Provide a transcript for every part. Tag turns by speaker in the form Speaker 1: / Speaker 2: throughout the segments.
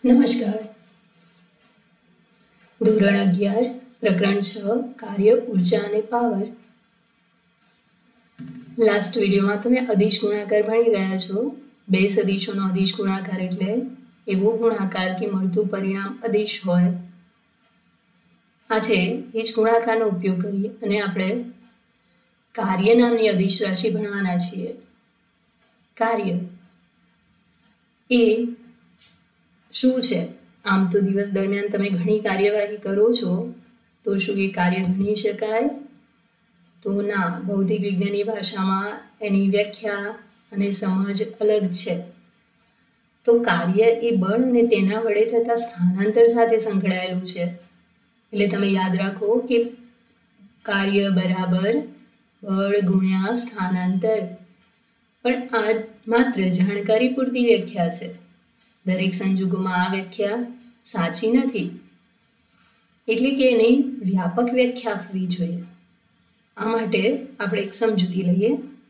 Speaker 1: નમસ્કાર. ધોરણ 11 પ્રકરણ 6 કાર્ય ઉર્જા અને પાવર. લાસ્ટ વિડીયોમાં તમે અદિશ ગુણાકાર ભણી ગયા છો. બે સદિશોનો અદિશ ગુણાકાર એટલે એવો ગુણાકાર કે મળતું પરિણામ અદિશ હોય. આજે એ જ ગુણાકારનો ઉપયોગ કરીએ અને આપણે કાર્ય નામની અદિશ રાશિ ભણવાના છીએ. કાર્ય એ શું છે? આમ તો દિવસ દરમિયાન તમે ઘણી કાર્યવાહી કરો છો, તો શું એ કાર્ય ગણી શકાય? તો ના. ભૌતિક વિજ્ઞાનની ભાષામાં એની વ્યાખ્યા અને સમજ અલગ છે. તો કાર્ય એ બળ અને તેના વડે થતા સ્થાનાંતર સાથે સંકળાયેલું છે. એટલે તમે યાદ રાખો કે કાર્ય બરાબર બળ ગુણ્યા સ્થાનાંતર. પણ આ માત્ર જાણકારી પૂરતી વ્યાખ્યા છે. દરેક સંજોગોમાં આ વ્યાખ્યા સાચી નથી, એટલે કે એની વ્યાપક વ્યાખ્યા આપવી જોઈએ. આ માટે આપણે એક સમજૂતી લઈએ.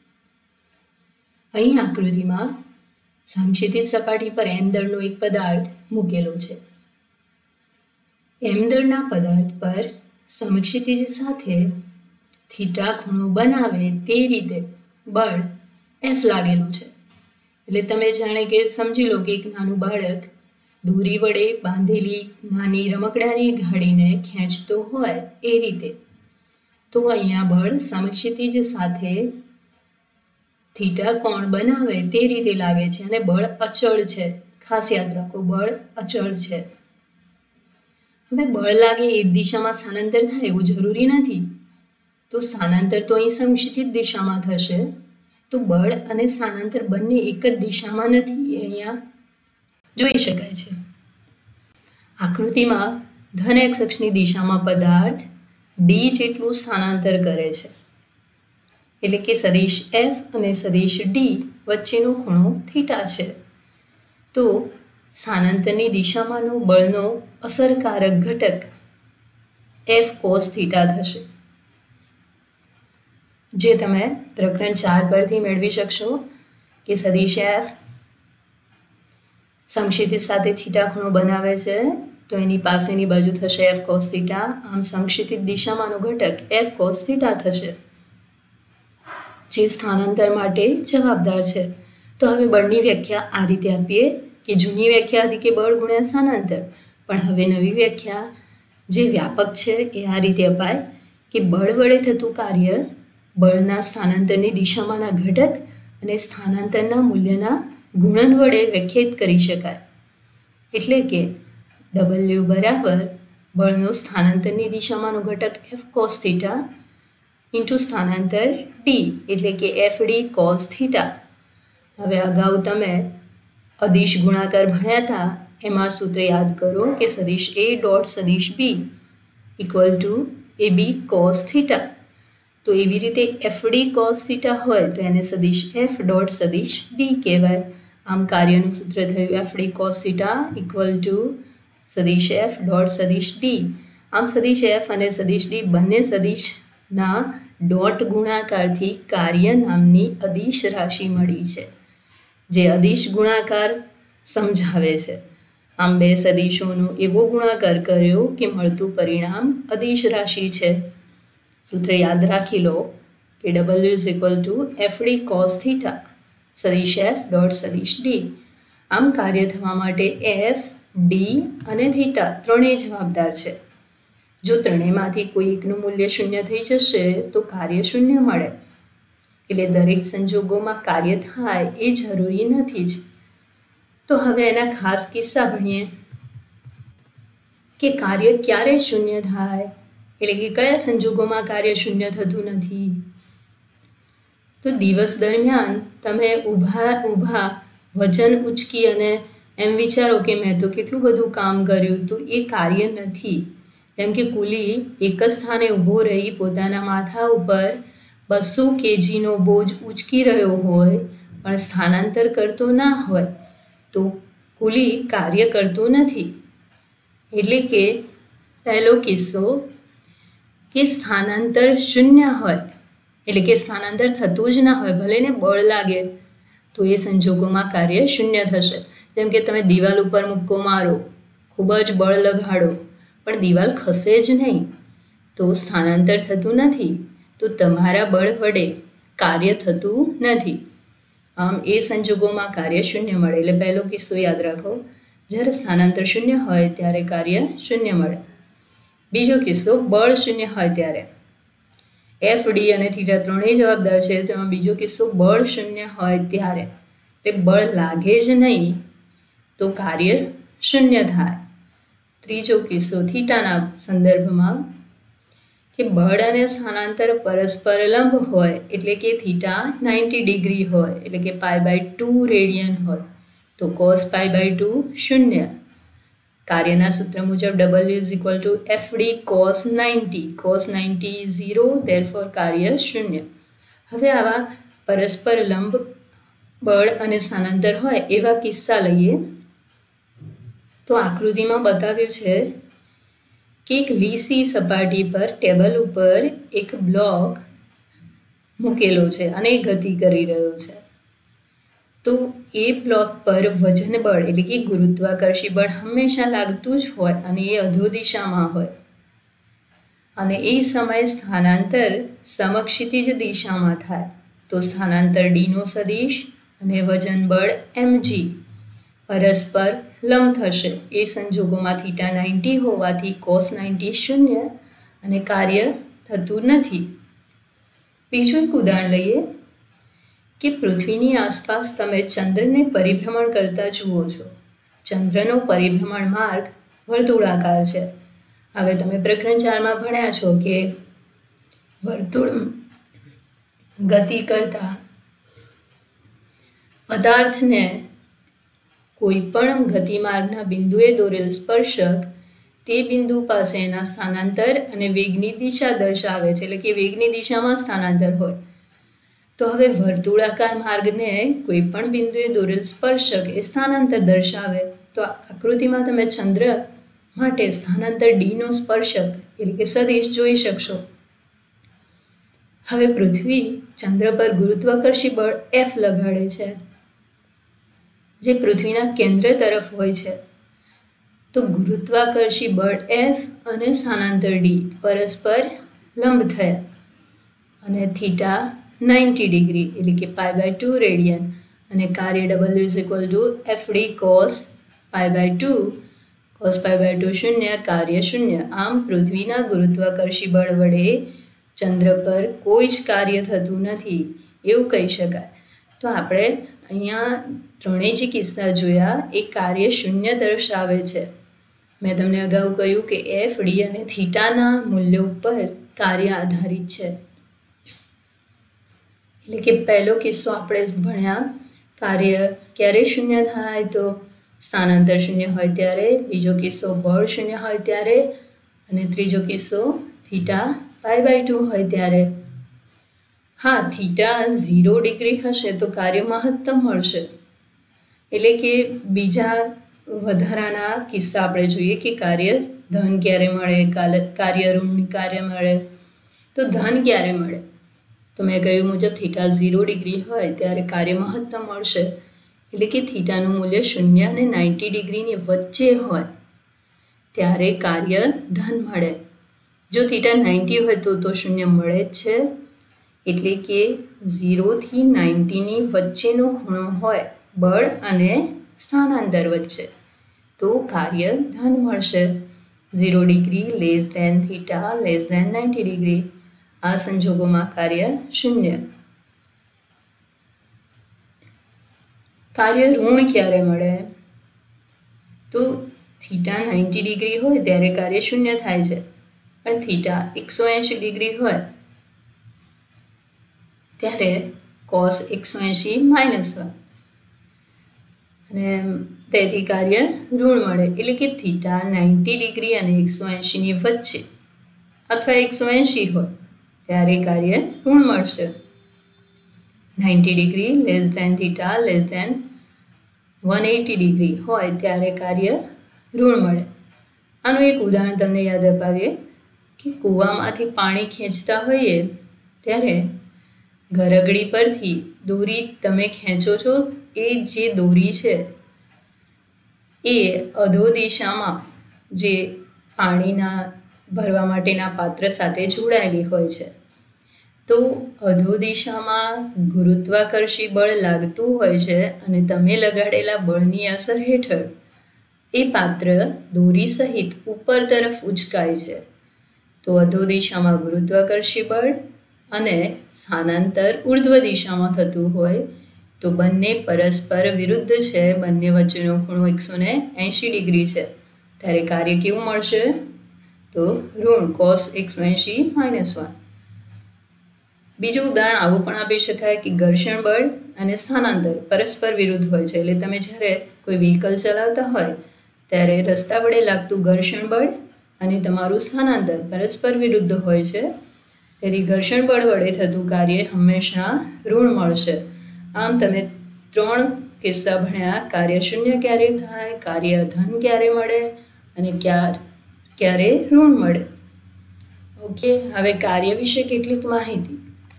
Speaker 1: અહીં આકૃતિમાં સમક્ષિતિજ સપાટી પર m દળનો એક પદાર્થ મૂકેલો છે. m દળના પદાર્થ પર સમક્ષિતિજ સાથે થીટા ખૂણો બનાવે તે રીતે બળ F લાગેલું છે. એટલે તમે જાણે કે સમજી લો કે એક નાનું બાળક દોરી વડે બાંધેલી નાની રમકડાની ગાડીને ખેંચતો હોય એ રીતે. તો અહીંયા બળ સમક્ષિતિજ સાથે થીટા કોણ બનાવે તે રીતે લાગે છે અને બળ અચળ છે. ખાસ યાદ રાખો, બળ અચળ છે. હવે બળ લાગે એ દિશામાં સ્થાનાંતર થાય એવું જરૂરી નથી. તો સ્થાનાંતર તો અહીં સમક્ષિતિજ દિશામાં થશે. તો બળ અને સ્થાનાંતર બંને એક જ દિશામાં નથી, એ અહીંયા જોઈ શકાય છે. આકૃતિમાં ધન x અક્ષની દિશામાં પદાર્થ d જેટલું સ્થાનાંતર કરે છે. એટલે કે સદિશ f અને સદિશ d વચ્ચેનો ખૂણો થીટા છે. તો સ્થાનાંતરની દિશામાંનો બળનો અસરકારક ઘટક f cos થીટા થશે, જે તમે પ્રકરણ 4 પરથી મેળવી શકશો કે સદિશ f સમક્ષિતિજ સાથે થીટા ખૂણો બનાવે છે, તો એની પાસેની બાજુ થશે f cos થીટા. આમ સમક્ષિતિજ દિશામાંનો ઘટક f cos થીટા થશે, જે સ્થાનાંતર માટે જવાબદાર છે. તો હવે બળની વ્યાખ્યા આ રીતે આપીએ કે જૂની વ્યાખ્યા હતી કે બળ ગુણ્યા સ્થાનાંતર, પણ હવે નવી વ્યાખ્યા જે વ્યાપક છે એ આ રીતે અપાય કે બળ વડે થતું કાર્ય બળના સ્થાનાંતરની દિશામાંના ઘટક અને સ્થાનાંતરના મૂલ્યના ગુણન વડે વ્યાખ્યાયિત કરી શકાય. એટલે કે W બરાબર બળનો સ્થાનાંતરની દિશામાંનો ઘટક f cos થીટા ઇન્ટુ સ્થાનાંતર d, એટલે કે fd cos થીટા. હવે અગાઉ તમે અદિશ ગુણાકાર ભણ્યા હતા, એમાં સૂત્ર યાદ કરો કે સદિશ a ડોટ સદિશ b equal to ab cos theta. તો એવી રીતે fd cos થીટા હોય તો એને સદિશ f ડોટ સદિશ d કહેવાય. આમ કાર્યનું સૂત્ર થયું fd cos theta equal to સદિશ f ડોટ સદિશ d. આમ સદિશ f અને સદિશ d બંને સદિશના ડોટ ગુણાકારથી કાર્ય નામની અદિશ રાશિ મળી છે, જે અદિશ ગુણાકાર સમજાવે છે. આમ બે સદિશોનો એવો ગુણાકાર કર્યો કે મળતું પરિણામ અદિશ રાશિ છે. સૂત્ર યાદ રાખી લો કે W is equal to fd cos theta સદિશ f ડોટ સદિશ d. આમ કાર્ય થવા માટે f, d અને થીટા ત્રણેય જવાબદાર છે. જો ત્રણેયમાંથી કોઈ એકનું મૂલ્ય શૂન્ય થઈ જશે તો કાર્ય શૂન્ય મળે. એટલે દરેક સંજોગોમાં કાર્ય થાય એ જરૂરી નથી જ. તો હવે એના ખાસ કિસ્સા ભણીએ કે કાર્ય ક્યારે શૂન્ય થાય, એટલે કે કયા સંજોગોમાં કાર્ય શૂન્ય થતું નથી. તો દિવસ દરમિયાન તમે ઊભા વજન ઉચકી અને એમ વિચારો કે મેં તો કેટલું બધું કામ કર્યું, તો એ કાર્ય નથી. કેમ કે કુલી એક જ સ્થાને ઊભો રહી પોતાના માથા ઉપર 200 kgનો બોજ ઉચકી રહ્યો હોય પણ સ્થાનાંતર કરતો ના હોય, તો કુલી કાર્ય કરતો નથી. એટલે કે પહેલો કિસ્સો કે સ્થાનાંતર શૂન્ય હોય, એટલે કે સ્થાનાંતર થતું જ ના હોય, ભલે ને બળ લાગે, તો એ સંજોગોમાં કાર્ય શૂન્ય થશે. જેમ કે તમે દિવાલ ઉપર મુક્કો મારો, ખૂબ જ બળ લગાડો, પણ દિવાલ ખસે જ નહીં, તો સ્થાનાંતર થતું નથી, તો તમારા બળ વડે કાર્ય થતું નથી. આમ એ સંજોગોમાં કાર્ય શૂન્ય મળે. એટલે પહેલો કિસ્સો યાદ રાખો, જ્યારે સ્થાનાંતર શૂન્ય હોય ત્યારે કાર્ય શૂન્ય મળે. બીજો કિસ્સો બળ શૂન્ય હોય ત્યારે. એફ, ડી અને થીટા ત્રણેય જવાબદાર છે, તો એમાં બીજો કિસ્સો બળ શૂન્ય હોય ત્યારે, એટલે બળ લાગે જ નહીં તો કાર્ય શૂન્ય થાય. ત્રીજો કિસ્સો થીટાના સંદર્ભમાં કે બળ અને સ્થાનાંતર પરસ્પર લંબ હોય, એટલે કે થીટા 90 ડિગ્રી હોય, એટલે કે π/2 રેડિયન હોય, તો cos π/2 શૂન્ય. કાર્યના સૂત્ર મુજબ W = FD cos 90. cos 90 is 0, therefore કાર્ય શૂન્ય. હવે આવા પરસ્પર લંબ બળ અને સ્થાનાંતર હોય એવા કિસ્સા લઈએ. તો આકૃતિમાં બતાવ્યું છે કે એક લીસી સપાટી પર ટેબલ ઉપર એક બ્લોક મૂકેલો છે અને એ ગતિ કરી રહ્યો છે. તો એ બ્લોક પર વજન બળ એટલે કે ગુરુત્વાકર્ષી બળ હંમેશા લાગતું જ હોય અને એ અધો દિશામાં હોય, અને એ સમયે સ્થાનાંતર સમક્ષિતિજ દિશામાં થાય, તો સ્થાનાંતર ડીનો સદિશ અને વજન બળ mg પરસ્પર લંબ થશે. એ સંજોગોમાં થીટા 90 હોવાથી cos 90 શૂન્ય અને કાર્ય થતું નથી. બીજું એક ઉદાહરણ લઈએ કે પૃથ્વીની આસપાસ તમે ચંદ્રને પરિભ્રમણ કરતા જુઓ છો. ચંદ્રનો પરિભ્રમણ માર્ગ વર્તુળાકાર છે. હવે તમે પ્રકરણ 4માં ભણ્યા છો કે વર્તુળ ગતિ કરતા પદાર્થને કોઈ પણ ગતિમાર્ગના બિંદુએ દોરેલ સ્પર્શક તે બિંદુ પાસે એના સ્થાનાંતર અને વેગની દિશા દર્શાવે છે, એટલે કે વેગની દિશામાં સ્થાનાંતર હોય. તો હવે વર્તુળાકાર માર્ગને કોઈ પણ બિંદુએ દોરેલ સ્પર્શક એ સ્થાનાંતર દર્શાવે. તો આકૃતિમાં તમે ચંદ્ર માટે સ્થાનાંતર ડીનો સ્પર્શક એટલે કે સદિશ જોઈ શકશો. હવે પૃથ્વી ચંદ્ર પર ગુરુત્વાકર્ષી બળ F લગાડે છે, જે પૃથ્વીના કેન્દ્ર તરફ હોય છે. તો ગુરુત્વાકર્ષી બળ F અને સ્થાનાંતર ડી પરસ્પર લંબ થયા અને થીટા 90 ડિગ્રી એટલે કે π/2 રેડિયન અને કાર્ય W = FD cos π/2. cos π/2 શૂન્ય, કાર્ય શૂન્ય. આમ પૃથ્વીના ગુરુત્વાકર્ષી બળ વડે ચંદ્ર પર કોઈ જ કાર્ય થતું નથી એવું કહી શકાય. તો આપણે અહીંયા ત્રણેય જે કિસ્સા જોયા એ કાર્ય શૂન્ય દર્શાવે છે. મેં તમને અગાઉ કહ્યું કે F, D અને થીટાના મૂલ્યો પર કાર્ય આધારિત છે. એટલે કે પહેલો કિસ્સો આપણે ભણ્યા કાર્ય ક્યારે શૂન્ય થાય, તો સ્થાનાંતર શૂન્ય હોય ત્યારે. બીજો કિસ્સો બળ શૂન્ય હોય ત્યારે, અને ત્રીજો કિસ્સો થીટા π/2 હોય ત્યારે. હા, થીટા 0 ડિગ્રી હશે તો કાર્ય મહત્તમ મળશે. એટલે કે બીજા વધારાના કિસ્સા આપણે જોઈએ કે કાર્ય ધન ક્યારે મળે, કાર્ય ઋણ કાર્ય મળે. તો ધન ક્યારે મળે, તો મેં કહ્યું મુજબ થીટા 0 ડિગ્રી હોય ત્યારે કાર્ય મહત્તમ મળશે. એટલે કે થીટાનું મૂલ્ય 0 અને 90 ડિગ્રીની વચ્ચે હોય ત્યારે કાર્ય ધન મળે. જો થીટા 90 હોય તો શૂન્ય મળે જ છે. એટલે કે 0 થી 90ની વચ્ચેનો ખૂણો હોય બળ અને સ્થાનાંતર વચ્ચે, તો કાર્ય ધન મળશે. 0 degree less than theta less than 90 degree. આ સંજોગોમાં કાર્ય શૂન્ય. કાર્ય ઋણ ક્યારે મળે, તો થીટા 90 ડિગ્રી હોય ત્યારે કાર્ય શૂન્ય થાય છે, પણ થીટા 180 ડિગ્રી હોય ત્યારે cos 180 -1 અને તેથી કાર્ય ઋણ મળે. એટલે કે થીટા 90 ડિગ્રી અને 180ની વચ્ચે અથવા 180 હોય ત્યારે કાર્ય ઋણ મળશે. 90 degree less than theta less than 180 degree હોય ત્યારે કાર્ય ઋણ મળે. આનું એક ઉદાહરણ તમને યાદ અપાવીએ કે કૂવામાંથી પાણી ખેંચતા હોઈએ ત્યારે ગરગડી પરથી દોરી તમે ખેંચો છો, એ જે દોરી છે એ અધો દિશામાં જે પાણીના ભરવા માટેના પાત્ર સાથે જોડાયેલી હોય છે. તો અધો દિશામાં ગુરુત્વાકર્ષી બળ લાગતું હોય છે અને તમે લગાડેલા બળની અસર હેઠળ એ પાત્ર દોરી સહિત ઉપર તરફ ઉચકાય છે. તો અધો દિશામાં ગુરુત્વાકર્ષી બળ અને સ્થાનાંતર ઉર્ધ્વ દિશામાં થતું હોય તો બંને પરસ્પર વિરુદ્ધ છે. બંને વચ્ચેનો ખૂણો 180 ડિગ્રી છે. ત્યારે કાર્ય કેવું મળશે? તો ઋણ cos 180 -1. બીજું ઉદાહરણ આવું પણ આપી શકાય કે ઘર્ષણ બળ અને સ્થાનાંતર પરસ્પર વિરુદ્ધ હોય છે. એટલે તમે જ્યારે કોઈ વ્હીકલ ચલાવતા હોય ત્યારે રસ્તા વડે લાગતું ઘર્ષણ બળ અને તમારું સ્થાનાંતર પરસ્પર વિરુદ્ધ હોય છે. તેથી ઘર્ષણ બળ વડે થતું કાર્ય હંમેશા ઋણ મળશે. આમ તમે 3 કિસ્સા ભણ્યા: કાર્ય શૂન્ય ક્યારે થાય, કાર્ય ધન ક્યારે મળે અને ક્યારે ઋણ મળે. ઓકે, હવે કાર્ય વિશે કેટલીક માહિતી.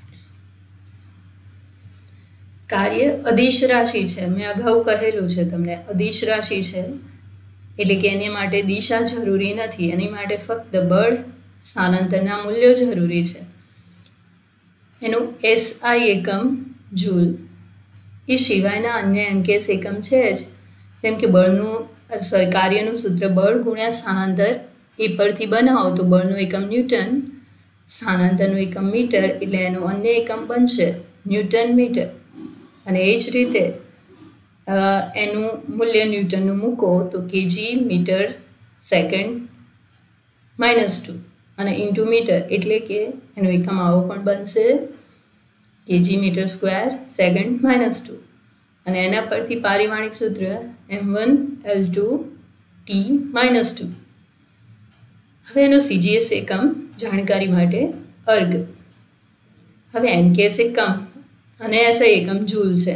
Speaker 1: કાર્ય અદિશ રાશિ છે. મેં અગાઉ કહેલું છે તમને, અદિશ રાશિ છે એટલે કે એની માટે દિશા જરૂરી નથી. એની માટે ફક્ત બળ, સ્થાનાંતરના મૂલ્યો જરૂરી છે. એનું SI એકમ જૂલ. એ સિવાયના અન્ય અંકેશ એકમ છે જ, જેમ કે કાર્યનું સૂત્ર બળ ગુણ્યા સ્થાનાંતર એ પરથી બનાવો તો બળનું એકમ ન્યૂટન, સ્થાનાંતરનું એકમ મીટર, એટલે એનું અન્ય એકમ બનશે ન્યૂટન મીટર. અને એ જ રીતે એનું મૂલ્ય ન્યૂટનનું મૂકો તો કેજી મીટર સેકન્ડ -2 અને ઇન્ટુ મીટર, એટલે કે એનું એકમ આવો પણ બનશે કેજી મીટર સ્ક્વેર સેકન્ડ -2. અને એના પરથી પારિમાણિક સૂત્ર m1 L2 T -2. હવે એનો CGS એકમ જાણકારી માટે અર્ગ. હવે NKS એકમ અને SI એકમ જૂલ છે.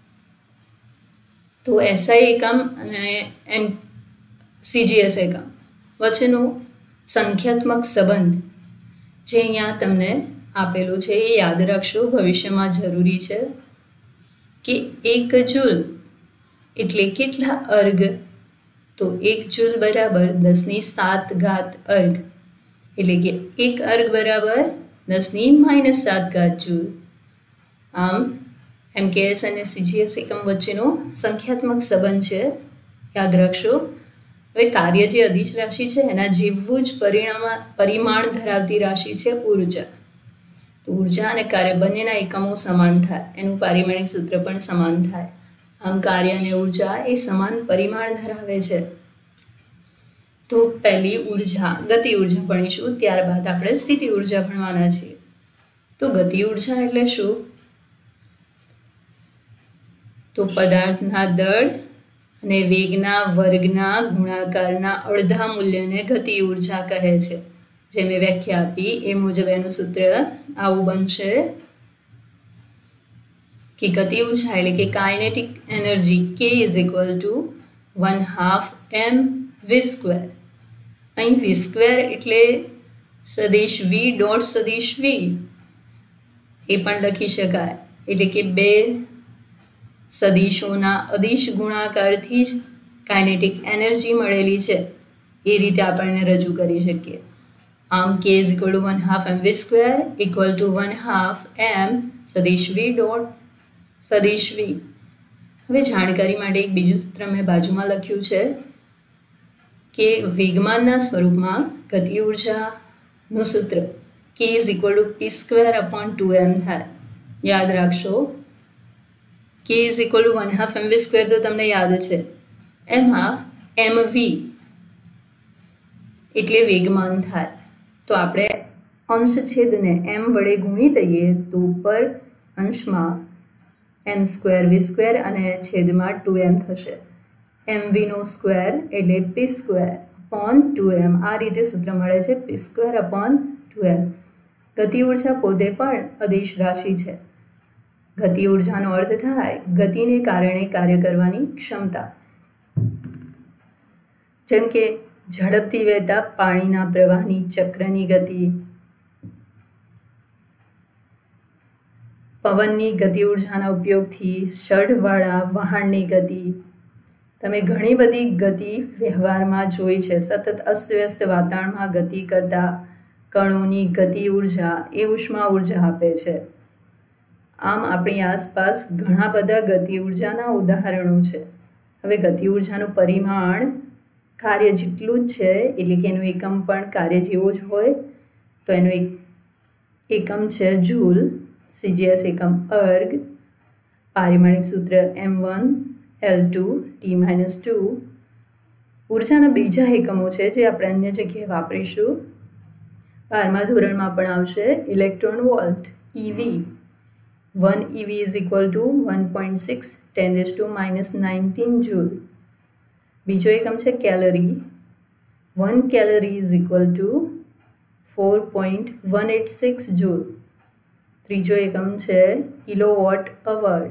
Speaker 1: તો SI એકમ અને CGS એકમ વચ્ચેનો સંખ્યાત્મક સંબંધ જે અહીંયા તમને આપેલો છે એ યાદ રાખશો, ભવિષ્યમાં જરૂરી છે. કે 1 જૂલ એટલે કેટલા અર્ગ? તો 1 જૂલ બરાબર 10⁻7 અર્ગ, એટલે કે 1 અર્ગ બરાબર 10⁻7 જૂલ. આમ MKS અને CGS એકમ વચ્ચેનો સંખ્યાત્મક સંબંધ છે, યાદ રાખશો. હવે કાર્ય જે અદિશ રાશિ છે એના જેવું જ પરિમાણ ધરાવતી રાશિ છે ઉર્જા. તો ઉર્જા અને કાર્ય બંનેના એકમો સમાન થાય, એનું પારિમાણિક સૂત્ર પણ સમાન થાય. આમ કાર્ય અને ઉર્જા એ સમાન પરિમાણ ધરાવે છે. તો પહેલી ઉર્જા, ગતિ ઉર્જા ભણીશું, ત્યારબાદ આપણે સ્થિતિ ઉર્જા ભણવાના છીએ. તો ગતિ ઉર્જા એટલે શું? તો પદાર્થના દળ અને વેગના વર્ગના ગુણાકારના અડધા મૂલ્યને ગતિ ઉર્જા કહે છે. જે મેં વ્યાખ્યા આપી એ મુજબ એનું સૂત્ર આવું બનશે કે ગતિ ઉર્જા એટલે કે કાઇનેટિક એનર્જી K = 1/2 mv². અહીં v² એટલે સદિશ v ડોટ સદિશ v એ પણ લખી શકાય, એટલે કે બે સદિશોના અદિશ ગુણાકારથી જ કાઇનેટિક એનર્જી મળેલી છે એ રીતે આપણે રજૂ કરી શકીએ. આમ K = 1/2 mv² = 1/2 m સદિશ v ડોટ સદિશ v. હવે જાણકારી માટે એક બીજું સૂત્ર મેં બાજુમાં લખ્યું છે કે વેગમાનના સ્વરૂપમાં ગતિ ઉર્જાનું સૂત્ર K = p²/2m થાય. યાદ રાખશો, K = 1/2 mv² તો તમને યાદ છે. એમાં mv એટલે વેગમાન થાય. તો આપણે અંશ છેદને m વડે ગુણી દઈએ તો ઉપર અંશમાં m² v² અને છેદમાં 2m થશે. mv² એટલે p²/2m. આ રીતે સૂત્ર મળે છે p²/2m. ગતિ ઉર્જા પોતે પણ અદિશ રાશિ છે. ગતિ ઉર્જાનો અર્થ થાય ગતિને કારણે કાર્ય કરવાની ક્ષમતા. જેમ કે ઝડપથી વહેતા પાણીના પ્રવાહની ચક્રની ગતિ, પવનની ગતિ ઉર્જાના ઉપયોગથી સઢવાળા વહાણની ગતિ, તમે ઘણી બધી ગતિ વ્યવહારમાં જોઈ છે. સતત અસ્તવ્યસ્ત વાતાવરણમાં ગતિ કરતા કણોની ગતિ ઉર્જા એ ઉષ્મા ઉર્જા આપે છે. આમ આપણી આસપાસ ઘણા બધા ગતિ ઉર્જાના ઉદાહરણો છે. હવે ગતિ ઉર્જાનું પરિમાણ કાર્ય જેટલું જ છે, એટલે કે એનું એકમ પણ કાર્ય જેવો જ હોય. તો એનું એકમ છે જૂલ, CGS એકમ અર્ગ, પારિમાણિક સૂત્ર M1 L2 T-2. ઉર્જાના બીજા એકમો છે જે આપણે અન્ય જગ્યાએ વાપરીશું. 12મા ધોરણમાં પણ આવશે. Electron volt EV, 1 EV is equal to 1.6 10⁻⁻19 joule. બીજો એકમ છે calorie, 1 calorie is equal to 4.186 joule. ત્રીજો એકમ છે kilowatt hour,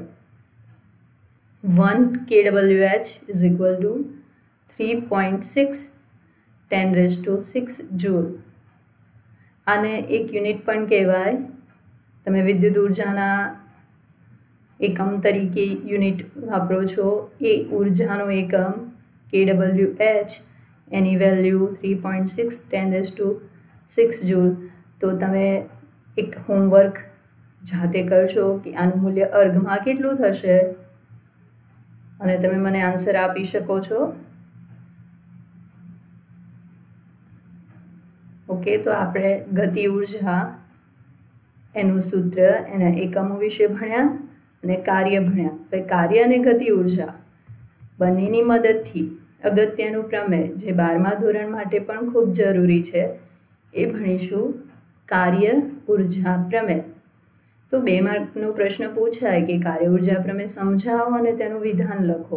Speaker 1: 1 kWh is equal to 3.6 10⁻6 joule. આને એક યુનિટ પણ કહેવાય. તમે વિદ્યુત ઉર્જાના એકમ તરીકે યુનિટ વાપરો છો. એ ઉર્જાનો એકમ kWh, એની વેલ્યુ 3.6 10⁻6 જૂલ. તો તમે એક હોમવર્ક જાતે કરશો કે આનું મૂલ્ય અર્ગમાં કેટલું થશે, અને તમે મને આન્સર આપી શકો છો. ઓકે, તો આપણે ગતિ ઉર્જા, એનું સૂત્ર, એના એકમો વિશે ભણ્યા અને કાર્ય ભણ્યા. હવે કાર્ય અને ગતિ ઉર્જા બંનેની મદદથી અગત્યનું પ્રમેય જે 12મા ધોરણ માટે પણ ખૂબ જરૂરી છે એ ભણીશું, કાર્ય ઉર્જા પ્રમેય. તો 2 માર્કનો પ્રશ્ન પૂછાય કે કાર્ય ઉર્જા પ્રમેય સમજાવો અને તેનું વિધાન લખો.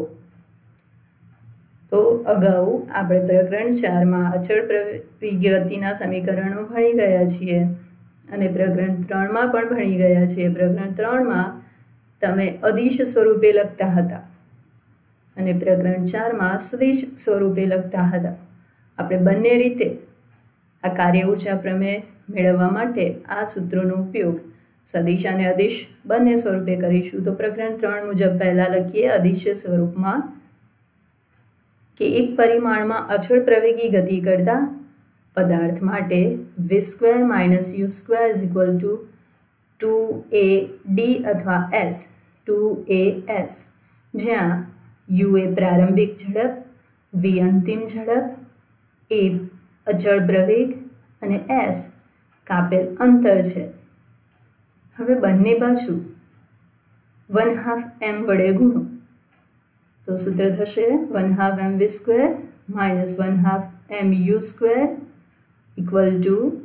Speaker 1: તો અગાઉ આપણે પ્રકરણ 4માં અચળ ગતિના સમીકરણો ભણી ગયા છીએ અને પ્રકરણ 3માં પણ ભણી ગયા છીએ. પ્રકરણ 3માં તમે અદિશ સ્વરૂપે લખતા હતા અને પ્રકરણ 4માં સદિશ સ્વરૂપે લખતા હતા. આપણે બંને રીતે આ કાર્ય ઉર્જા પ્રમેય મેળવવા માટે આ સૂત્રોનો ઉપયોગ સદિશ અને અદિશ બંને સ્વરૂપે કરીશું. તો પ્રકરણ 3 મુજબ પહેલા લખીએ અદિશ સ્વરૂપમાં કે એક પરિમાણમાં અચળ પ્રવેગી ગતિ કરતા પદાર્થ માટે v² - u² = 2ad અથવા s 2as, જ્યાં u એ પ્રારંભિક ઝડપ, v અંતિમ ઝડપ, a અચળ પ્રવેગ અને s કાપેલ અંતર છે. હવે બંને બાજુ 1/2 m વડે ગુણો તો સૂત્ર થશે 1/2 mv² - 1/2 mu² =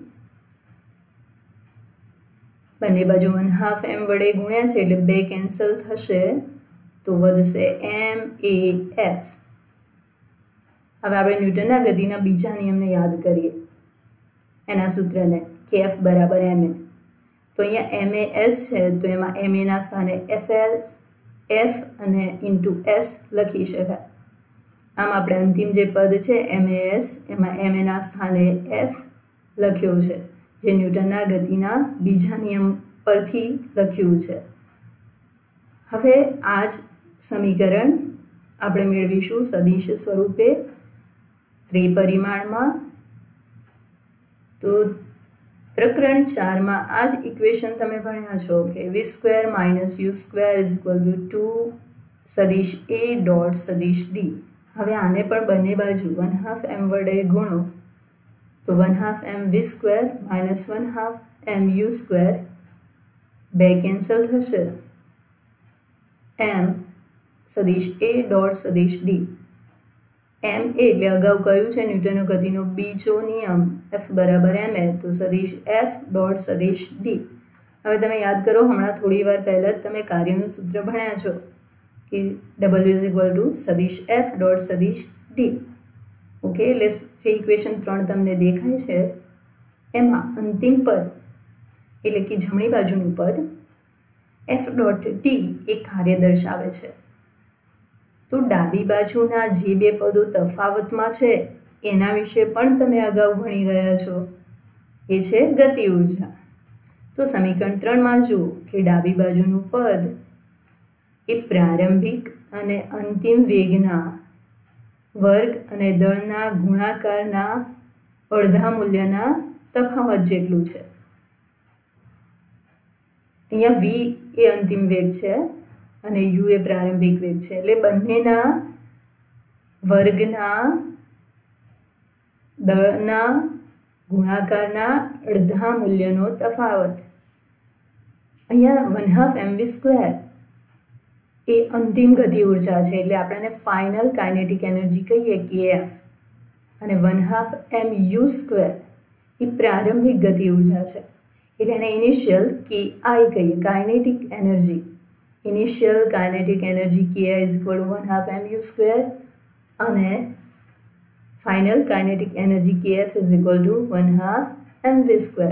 Speaker 1: બંને બાજુ 1/2 m વડે ગુણ્યા છે એટલે 2 કેન્સલ થશે તો વધશે mas. હવે આપણે ન્યૂટનના ગતિના બીજા નિયમને યાદ કરીએ, એના સૂત્રને કે F = ma. તો અહીંયા mas છે તો એમાં ma ના સ્થાને f અને * s લખી શકાય. આમ આપણે અંતિમ જે પદ છે mas, એમાં ma ના સ્થાને f લખ્યો છે, જે ન્યૂટનના ગતિના બીજા નિયમ પરથી લખ્યું છે. હવે આ જ સમીકરણ આપણે મેળવીશું સદિશ સ્વરૂપે ત્રિપરિમાણમાં. તો પ્રકરણ 4માં આ જ ઇક્વેશન તમે ભણ્યા છો કે v² - u² = 2 સદિશ a ડોટ સદિશ d. હવે આને પણ બંને બાજુ 1/2 m વડે ગુણો તો 1/2 mv² - 1/2 mu², 2 કેન્સલ થશે, m સદિશ a ડોટ સદિશ d. m એટલે અગાઉ કહ્યું છે ન્યૂટનનો ગતિનો બીજો નિયમ F = ma, તો સદિશ f ડોટ સદિશ d. હવે તમે યાદ કરો, હમણાં થોડી વાર પહેલાં જ તમે કાર્યનું સૂત્ર ભણ્યા છો કે w = સદિશ f ડોટ સદિશ d. ઓકે, એટલે જે ઇક્વેશન 3 તમને દેખાય છે એમાં અંતિમ પદ એટલે કે જમણી બાજુનું પદ f ડોટ d એ કાર્ય દર્શાવે છે. તો ડાબી બાજુના જે 2 પદો તફાવતમાં છે એના વિશે પણ તમે અગાઉ ભણી ગયા છો, એ છે ગતિ ઉર્જા. તો સમીકરણ 3માં જુઓ કે ડાબી બાજુનું પદ એ પ્રારંભિક અને અંતિમ વેગના વર્ગ અને દળના ગુણાકારના અડધા મૂલ્યના તફાવત જેટલું છે. અહીંયા v એ અંતિમ વેગ છે અને u એ પ્રારંભિક વેગ છે, એટલે બંનેના વર્ગના દળના ગુણાકારના અડધા મૂલ્યનો તફાવત. અહીંયા 1/2 mv² એ અંતિમ ગતિ ઉર્જા છે, એટલે આપણે ફાઇનલ કાઇનેટિક એનર્જી કહીએ kF, અને 1/2 mu² એ પ્રારંભિક ગતિ ઉર્જા છે, એટલે એને ઇનિશિયલ ki કહીએ, kinetic energy. Initial kinetic energy ki = 1/2 mu² અને final kinetic energy kF = 1/2 mv².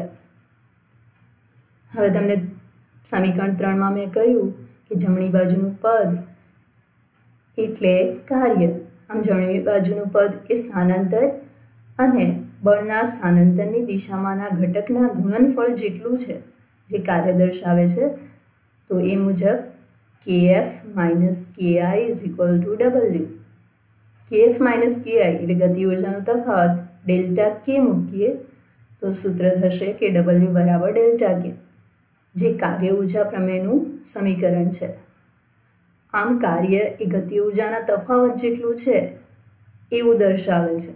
Speaker 1: હવે તમને સમીકરણ 3માં મેં કહ્યું કે જમણી બાજુનું પદ એટલે કાર્ય. આમ જમણી બાજુનું પદ એ સ્થાનાંતર અને બળના સ્થાનાંતરની દિશામાંના ઘટકના ગુણનફળ જેટલું છે, જે કાર્ય દર્શાવે છે. તો એ મુજબ kF - ki = W. kF - ki એટલે ગતિ ઉર્જાનો તફાવત ડેલ્ટા k મૂકીએ તો સૂત્ર થશે કે W = ડેલ્ટા k, જે કાર્ય ઉર્જા પ્રમેયનું સમીકરણ છે. આમ કાર્ય એ ગતિ ઉર્જાના તફાવત જેટલું છે એવું દર્શાવે છે.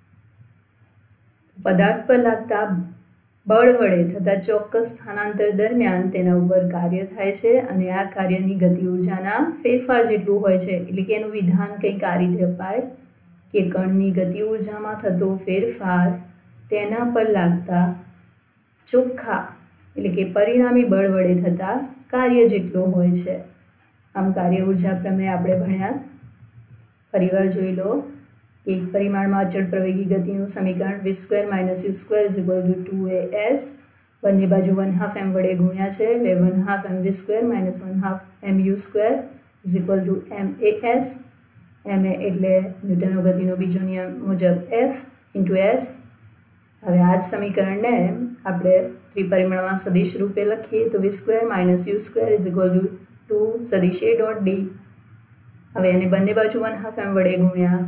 Speaker 1: પદાર્થ પર લાગતા બળ વડે થતા ચોક્કસ સ્થાનાંતર દરમિયાન તેના ઉપર કાર્ય થાય છે, અને આ કાર્યની ગતિ ઉર્જાના ફેરફાર જેટલું હોય છે. એટલે કે એનું વિધાન કંઈક આ રીતે અપાય કે કણની ગતિ ઉર્જામાં થતો ફેરફાર તેના પર લાગતા ચોખ્ખા એટલે કે પરિણામી બળ વડે થતા કાર્ય જેટલો હોય છે. આમ કાર્ય ઉર્જા પ્રમેય આપણે ભણ્યા. ફરીવાર જોઈ લો. એક પરિમાણમાં અચળ પ્રવેગી ગતિનું સમીકરણ v² - u² = 2as. બંને બાજુ 1/2 m વડે ગુણ્યા છે, એટલે 1/2 mv² - 1/2 mu² = mas. ma એટલે ન્યૂટનનો ગતિનો બીજો નિયમ મુજબ F × s. હવે આ જ સમીકરણને આપણે ત્રિપરિમાણમાં સદિશ રૂપે લખીએ તો v² - u² = 2 સદિશ a.d. હવે એને બંને બાજુ 1/2 m વડે ગુણ્યા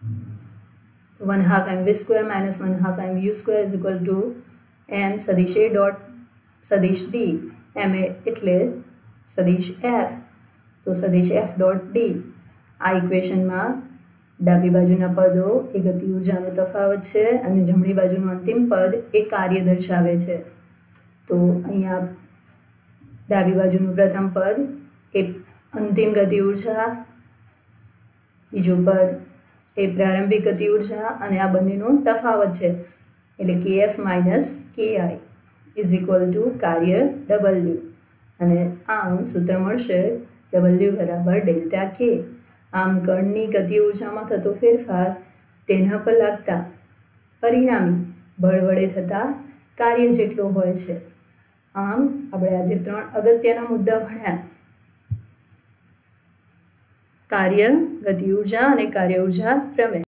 Speaker 1: 1/2 mv² - 1/2 mu² = m સદિશ a ડોટ સદિશ d. ma એટલે સદિશ f, તો સદિશ f ડોટ d. આ ઇક્વેશનમાં ડાબી બાજુના પદો એ ગતિ ઉર્જાનો તફાવત છે અને જમણી બાજુનું અંતિમ પદ એ કાર્ય દર્શાવે છે. તો અહીંયા ડાબી બાજુનું પ્રથમ પદ એ અંતિમ ગતિ ઉર્જા, બીજું પદ એ પ્રારંભિક ગતિ ઉર્જા, અને આ બંનેનો તફાવત છે, એટલે kF - ki = કાર્ય W. અને આમ સૂત્ર મળશે W = ડેલ્ટા k. આમ કણની ગતિ ઉર્જામાં થતો ફેરફાર તેના પર લાગતા પરિણામી બળ વડે થતા કાર્ય જેટલો હોય છે. આમ આપણે આજે 3 અગત્યના મુદ્દા ભણ્યા: કાર્ય, ગતિ ઉર્જા અને કાર્ય ઉર્જા પ્રમેય.